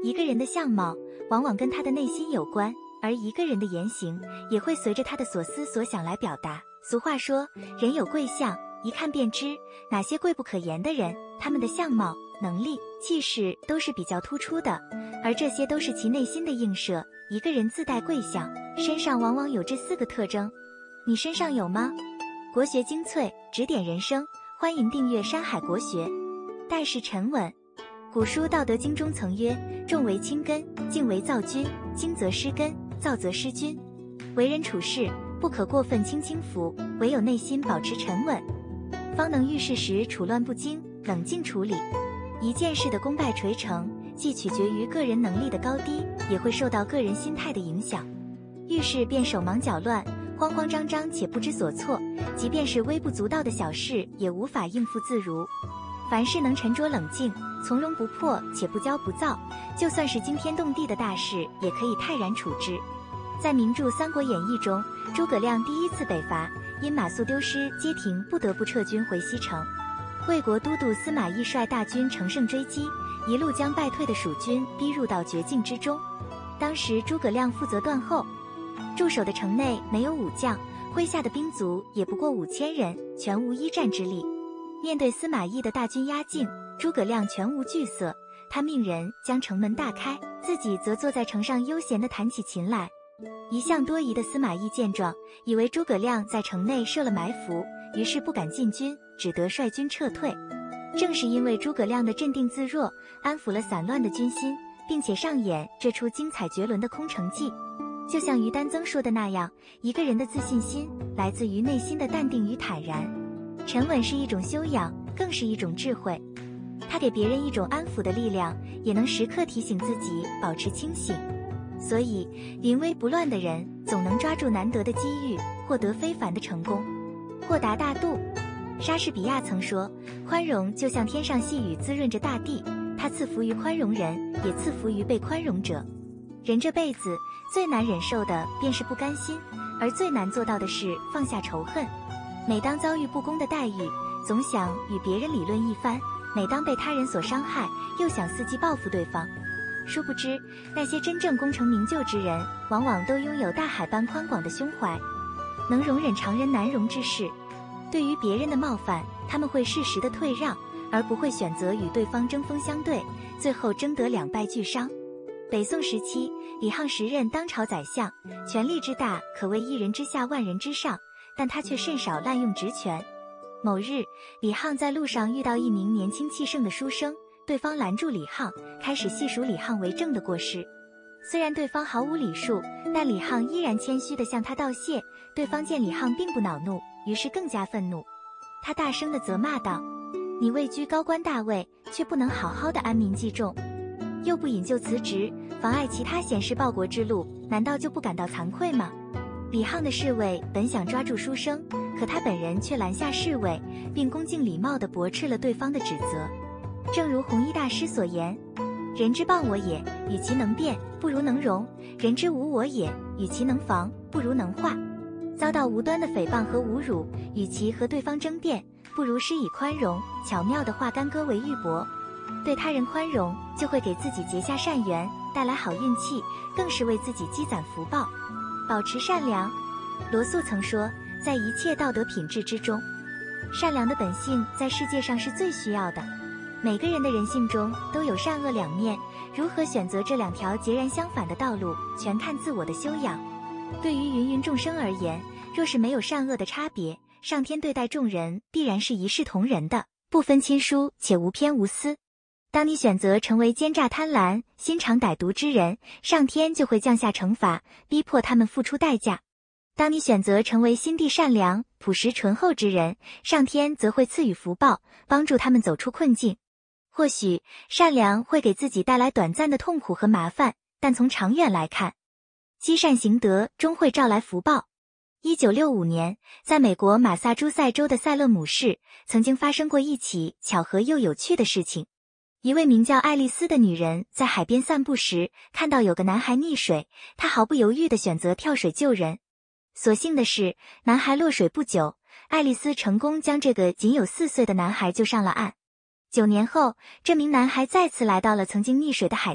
一个人的相貌往往跟他的内心有关，而一个人的言行也会随着他的所思所想来表达。俗话说，人有贵相，一看便知。哪些贵不可言的人，他们的相貌、能力、气势都是比较突出的，而这些都是其内心的映射。一个人自带贵相，身上往往有这4个特征。你身上有吗？国学精粹，指点人生，欢迎订阅山海国学。待事沉稳。古书《道德经》中曾曰：重为轻根，静为躁君，轻则失根，躁则失君。为人处事不可过分轻浮，唯有内心保持沉稳，方能遇事时处乱不惊，冷静处理。一件事的功败垂成，既取决于个人能力的高低，也会受到个人心态的影响。遇事便手忙脚乱，慌慌张张且不知所措，即便是微不足道的小事，也无法应付自如。凡事能沉着冷静，从容不迫且不骄不躁，就算是惊天动地的大事，也可以泰然处之。在名著《三国演义》中，诸葛亮第1次北伐，因马谡丢失街亭，不得不撤军回西城。魏国都督司马懿率大军乘胜追击，一路将败退的蜀军逼入到绝境之中。当时诸葛亮负责断后，驻守的城内没有武将，麾下的兵卒也不过5000人，全无一战之力。面对司马懿的大军压境，诸葛亮全无惧色，他命人将城门大开，自己则坐在城上悠闲地弹起琴来。一向多疑的司马懿见状，以为诸葛亮在城内设了埋伏，于是不敢进军，只得率军撤退。正是因为诸葛亮的镇定自若，安抚了散乱的军心，并且上演这出精彩绝伦的空城计。就像于丹增说的那样，一个人的自信心来自于内心的淡定与坦然。沉稳是一种修养，更是一种智慧。它给别人一种安抚的力量，也能时刻提醒自己保持清醒。所以，临危不乱的人总能抓住难得的机遇，获得非凡的成功。豁达大度。莎士比亚曾说，宽容就像天上细雨滋润着大地，它赐福于宽容人，也赐福于被宽容者。人这辈子最难忍受的便是不甘心，而最难做到的是放下仇恨。每当遭遇不公的待遇，总想与别人理论一番；每当被他人所伤害，又想伺机报复对方。殊不知，那些真正功成名就之人，往往都拥有大海般宽广的胸怀，能容忍常人难容之事。对于别人的冒犯，他们会适时的退让，而不会选择与对方针锋相对，最后争得两败俱伤。北宋时期，李沆时任当朝宰相，权力之大可谓一人之下万人之上，但他却甚少滥用职权。某日，李沆在路上遇到一名年轻气盛的书生，对方拦住李沆，开始细数李沆为政的过失。虽然对方毫无礼数，但李沆依然谦虚地向他道谢。对方见李沆并不恼怒，于是更加愤怒，他大声地责骂道：你位居高官大位，却不能好好的安民济众，又不引咎辞职，妨碍其他贤士报国之路，难道就不感到惭愧吗？李沆的侍卫本想抓住书生，可他本人却拦下侍卫，并恭敬礼貌地驳斥了对方的指责。正如弘一大师所言，人之谤我也，与其能辩，不如能容；人之侮我也，与其能防，不如能化。遭到无端的诽谤和侮辱，与其和对方争辩，不如施以宽容，巧妙地化干戈为玉帛。对他人宽容，就会给自己结下善缘，带来好运气，更是为自己积攒福报。保持善良。罗素曾说，在一切道德品质之中，善良的本性在世界上是最需要的。每个人的人性中都有善恶两面，如何选择这两条截然相反的道路，全看自我的修养。对于芸芸众生而言，若是没有善恶的差别，上天对待众人必然是一视同仁的，不分亲疏且无偏无私。当你选择成为奸诈贪婪、心肠歹毒之人，上天就会降下惩罚，逼迫他们付出代价。当你选择成为心地善良、朴实醇厚之人，上天则会赐予福报，帮助他们走出困境。或许善良会给自己带来短暂的痛苦和麻烦，但从长远来看，积善行德终会招来福报。1965年，在美国马萨诸塞州的塞勒姆市，曾经发生过一起巧合又有趣的事情。一位名叫爱丽丝的女人在海边散步时，看到有个男孩溺水，她毫不犹豫地选择跳水救人。所幸的是，男孩落水不久，爱丽丝成功将这个仅有4岁的男孩救上了岸。9年后，这名男孩再次来到了曾经溺水的海滩，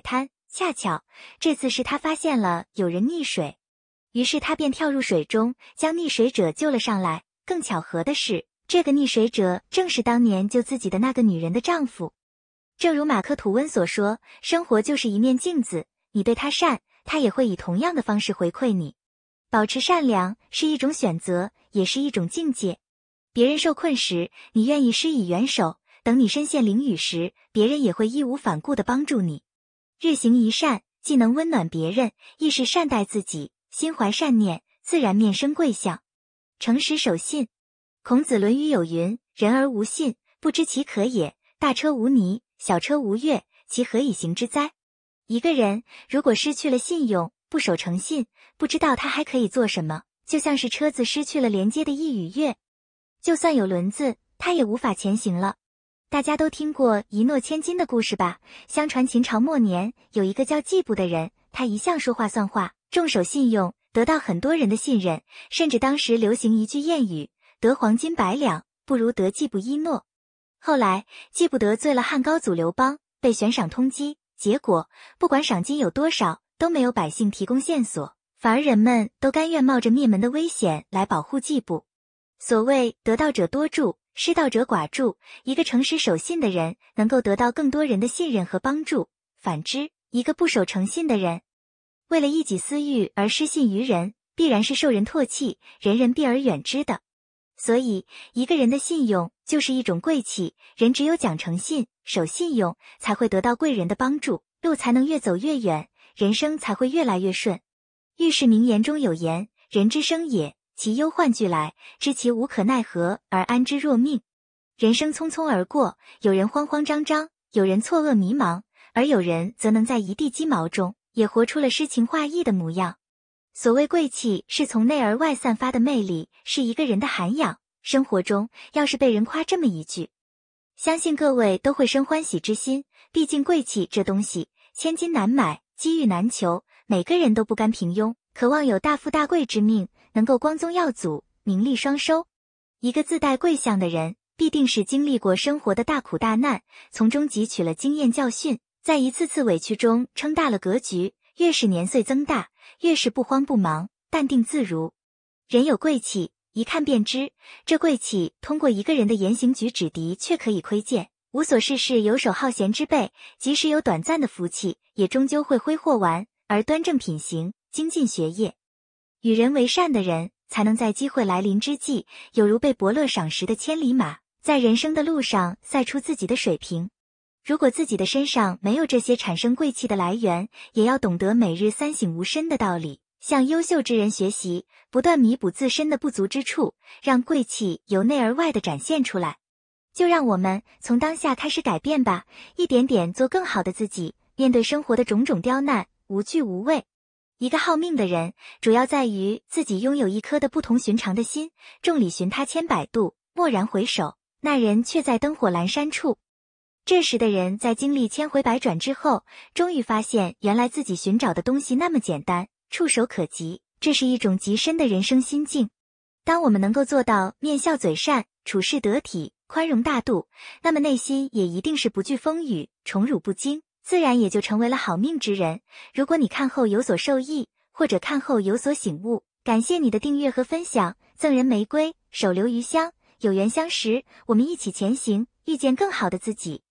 恰巧这次是他发现了有人溺水，于是他便跳入水中，将溺水者救了上来。更巧合的是，这个溺水者正是当年救自己的那个女人的丈夫。正如马克·吐温所说，生活就是一面镜子，你对他善，他也会以同样的方式回馈你。保持善良是一种选择，也是一种境界。别人受困时，你愿意施以援手，等你身陷囹圄时，别人也会义无反顾地帮助你。日行一善，既能温暖别人，亦是善待自己，心怀善念，自然面生贵相。诚实守信。孔子《论语》有云：人而无信，不知其可也。大车无泥，小车无月，其何以行之哉？一个人如果失去了信用，不守诚信，不知道他还可以做什么，就像是车子失去了连接的翼与月，就算有轮子，它也无法前行了。大家都听过一诺千金的故事吧？相传秦朝末年，有一个叫季布的人，他一向说话算话，重守信用，得到很多人的信任，甚至当时流行一句谚语：得黄金百两，不如得季布一诺。后来，季布得罪了汉高祖刘邦，被悬赏通缉，结果不管赏金有多少，都没有百姓提供线索，反而人们都甘愿冒着灭门的危险来保护季布。所谓得道者多助，失道者寡助，一个诚实守信的人能够得到更多人的信任和帮助，反之，一个不守诚信的人，为了一己私欲而失信于人，必然是受人唾弃，人人避而远之的。所以，一个人的信用就是一种贵气，人只有讲诚信、守信用，才会得到贵人的帮助，路才能越走越远，人生才会越来越顺。遇事名言中有言：人之生也，其忧患俱来，知其无可奈何而安之若命。人生匆匆而过，有人慌慌张张，有人错愕迷茫，而有人则能在一地鸡毛中也活出了诗情画意的模样。所谓贵气，是从内而外散发的魅力，是一个人的涵养。生活中要是被人夸这么一句，相信各位都会生欢喜之心，毕竟贵气这东西千金难买，机遇难求，每个人都不甘平庸，渴望有大富大贵之命，能够光宗耀祖，名利双收。一个自带贵相的人，必定是经历过生活的大苦大难，从中汲取了经验教训，在一次次委屈中撑大了格局，越是年岁增大，越是不慌不忙，淡定自如。人有贵气，一看便知，这贵气通过一个人的言行举止的确可以窥见。无所事事游手好闲之辈，即使有短暂的福气，也终究会挥霍完，而端正品行，精进学业，与人为善的人，才能在机会来临之际，有如被伯乐赏识的千里马，在人生的路上赛出自己的水平。如果自己的身上没有这些产生贵气的来源，也要懂得每日三省吾身的道理，向优秀之人学习，不断弥补自身的不足之处，让贵气由内而外的展现出来。就让我们从当下开始改变吧，一点点做更好的自己，面对生活的种种刁难，无惧无畏。一个好命的人，主要在于自己拥有一颗的不同寻常的心，众里寻他千百度，蓦然回首，那人却在灯火阑珊处。这时的人在经历千回百转之后，终于发现原来自己寻找的东西那么简单，触手可及，这是一种极深的人生心境。当我们能够做到面笑嘴善，处事得体，宽容大度，那么内心也一定是不惧风雨，宠辱不惊，自然也就成为了好命之人。如果你看后有所受益，或者看后有所醒悟，感谢你的订阅和分享，赠人玫瑰，手留余香，有缘相识，我们一起前行，遇见更好的自己。